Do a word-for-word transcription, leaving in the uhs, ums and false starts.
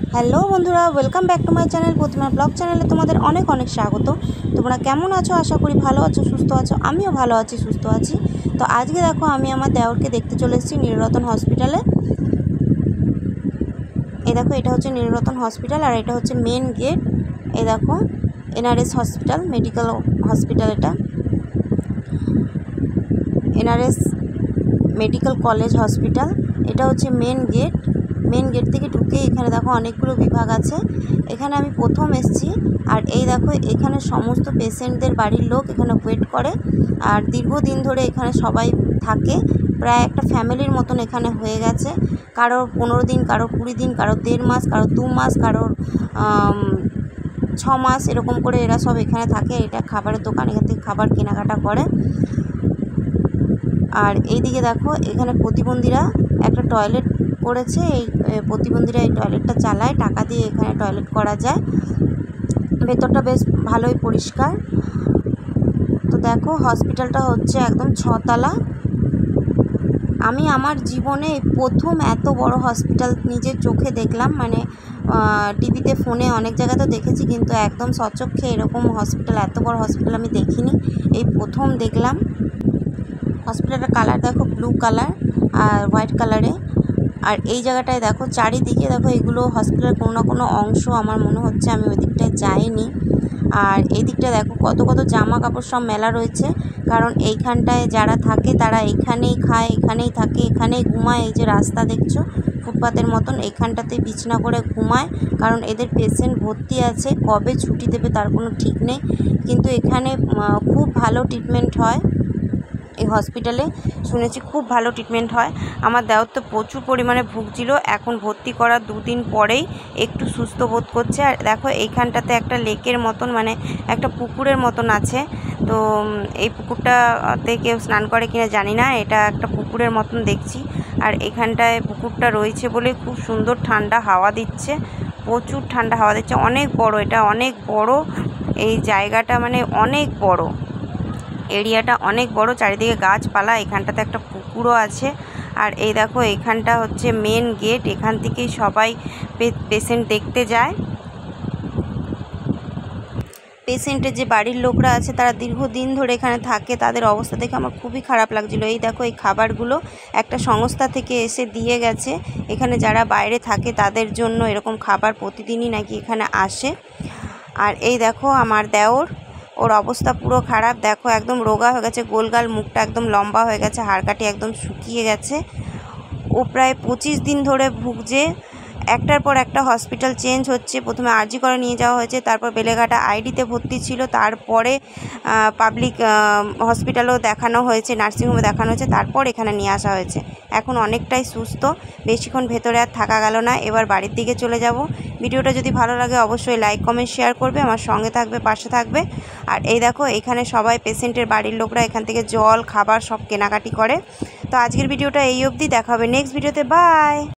Hello বন্ধুরা, welcome back to my channel Pratima blog চ্যানেলে তোমাদের অনেক অনেক স্বাগত। তোমরা কেমন আছো? আশা করি ভালো আছো, সুস্থ আছো। আমিও ভালো আছি, সুস্থ আছি। তো আজকে দেখো আমি আমার দেওরকে দেখতে চলে এসেছি নীলরতন হসপিটালে। এই দেখো, এটা হচ্ছে নীলরতন হসপিটাল আর এটা হচ্ছে মেন গেট। এই দেখো, এনআরএস হসপিটাল, মেডিকেল হসপিটাল। এটা এনআরএস মেডিকেল কলেজ হসপিটাল। এটা হচ্ছে মেন গেট। মেন গেট থেকে ঢুকে এখানে দেখো অনেকগুলো বিভাগ আছে। এখানে আমি প্রথম এসেছি। আর এই দেখো, এখানে সমস্ত পেশেন্টদের বাড়ির লোক এখানে ওয়েট করে। আর দীর্ঘদিন ধরে এখানে সবাই থাকে, প্রায় একটা ফ্যামিলির মতন এখানে হয়ে গেছে। কারোর পনেরো দিন, কারোর কুড়ি দিন, কারোর দেড় মাস, কারোর দু মাস, কারোর ছ মাস, এরকম করে এরা সব এখানে থাকে। এটা খাবারের দোকান, এখান থেকে খাবার কেনাকাটা করে। আর এইদিকে দেখো, এখানে প্রতিবন্ধীরা একটা টয়লেট করেছে। এই প্রতিবন্ধীরা এই টয়লেটটা চালায়, টাকা দিয়ে এখানে টয়লেট করা যায়। ভেতরটা বেশ ভালোই পরিষ্কার। তো দেখো, হসপিটালটা হচ্ছে একদম ছতলা। আমি আমার জীবনে প্রথম এত বড় হসপিটাল নিজের চোখে দেখলাম। মানে টিভিতে, ফোনে অনেক জায়গাতে দেখেছি, কিন্তু একদম সচক্ষে এরকম হসপিটাল, এত বড় হসপিটাল আমি দেখিনি, এই প্রথম দেখলাম। হসপিটালের কালার দেখো, ব্লু কালার আর হোয়াইট কালারে। আর এই জায়গাটায় দেখো, চারিদিকে দেখো, এগুলো হসপিটালের কোনো না কোনো অংশ। আমার মনে হচ্ছে আমি ওই দিকটায় যাইনি। আর এই দিকটা দেখো, কত কত জামা কাপড় সব মেলা রয়েছে। কারণ এইখানটায় যারা থাকে তারা এখানেই খায়, এখানেই থাকে, এখানেই ঘুমায়। এই যে রাস্তা দেখছো ফুটপাতের মতন, এইখানটাতেই বিছনা করে ঘুমায়। কারণ এদের পেশেন্ট ভর্তি আছে, কবে ছুটি দেবে তার কোনো ঠিক নেই। কিন্তু এখানে খুব ভালো ট্রিটমেন্ট হয়। এই হসপিটালে শুনেছি খুব ভালো ট্রিটমেন্ট হয়। আমার দেওর তো প্রচুর পরিমাণে ভুগছিল, এখন ভর্তি করার দুদিন পরেই একটু সুস্থ বোধ করছে। আর দেখো, এইখানটাতে একটা লেকের মতন, মানে একটা পুকুরের মতন আছে। তো এই পুকুরটাতে কেউ স্নান করে কিনা জানি না, এটা একটা পুকুরের মতন দেখছি। আর এখানটায় পুকুরটা রয়েছে বলে খুব সুন্দর ঠান্ডা হাওয়া দিচ্ছে, প্রচুর ঠান্ডা হাওয়া দিচ্ছে। অনেক বড়, এটা অনেক বড় এই জায়গাটা, মানে অনেক বড় এরিয়াটা, অনেক বড়। চারিদিকে গাছপালা, এখানটাতে একটা পুকুরও আছে। আর এই দেখো, এখানটা হচ্ছে মেন গেট, এখান থেকেই সবাই পেশেন্ট দেখতে যায়। পেশেন্টের যে বাড়ির লোকরা আছে তারা দীর্ঘদিন ধরে এখানে থাকে, তাদের অবস্থা দেখে আমার খুবই খারাপ লাগছিলো। এই দেখো, এই খাবারগুলো একটা সংস্থা থেকে এসে দিয়ে গেছে। এখানে যারা বাইরে থাকে তাদের জন্য এরকম খাবার প্রতিদিনই নাকি এখানে আসে। আর এই দেখো, আমার দেওর, ওর অবস্থা পুরো খারাপ। দেখো, একদম রোগা হয়ে গেছে, গোলগাল, মুখটা একদম লম্বা হয়ে গেছে, হাড়কাঠি একদম শুকিয়ে গেছে। ও প্রায় পঁচিশ দিন ধরে ভুগছে। একটার পর একটা হসপিটাল চেঞ্জ হচ্ছে। প্রথমে আরজি করে নিয়ে যাওয়া হয়েছে, তারপর বেলেঘাটা আইডিতে ভর্তি ছিল, তারপরে পাবলিক হসপিটালেও দেখানো হয়েছে, নার্সিংহোমে দেখানো হয়েছে, তারপর এখানে নিয়ে আসা হয়েছে। এখন অনেকটাই সুস্থ, বেশিক্ষণ ভেতরে আর থাকা গেল না, এবার বাড়ির দিকে চলে যাব। ভিডিওটা যদি ভালো লাগে অবশ্যই লাইক, কমেন্ট, শেয়ার করবে, আমার সঙ্গে থাকবে, পাশে থাকবে। আর এই দেখো, এখানে সবাই পেশেন্টের বাড়ির লোকরা এখান থেকে জল, খাবার সব কেনাকাটি করে। তো আজকের ভিডিওটা এই অবধি, দেখা হবে নেক্সট ভিডিওতে। বাই।